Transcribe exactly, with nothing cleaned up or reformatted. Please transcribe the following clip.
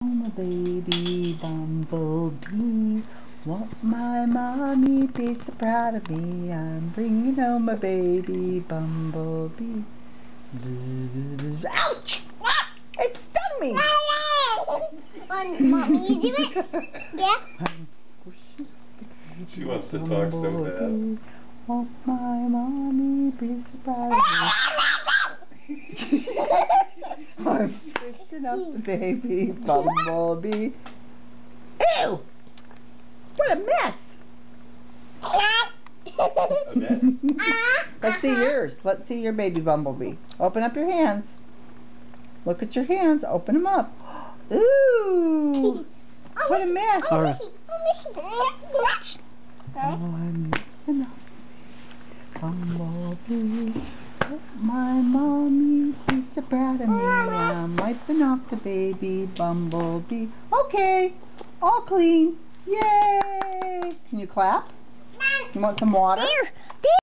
My baby bumblebee, won't my mommy be so proud of me? I'm bringing home a baby bumblebee. Ouch! What? It stung me! Want mommy to do it? Yeah? She wants to talk so bad. Won't my mommy be so proud of me? I'm squishing up the baby bumblebee. Ew! What a mess! A mess? Let's see yours. Let's see your baby bumblebee. Open up your hands. Look at your hands. Open them up. Ooh! What a mess! Oh, Missy! Oh, Missy! I'm enough bumblebee. My mommy be so proud of me. I'm wiping off the baby bumblebee. Okay, all clean. Yay! Can you clap? You want some water? There!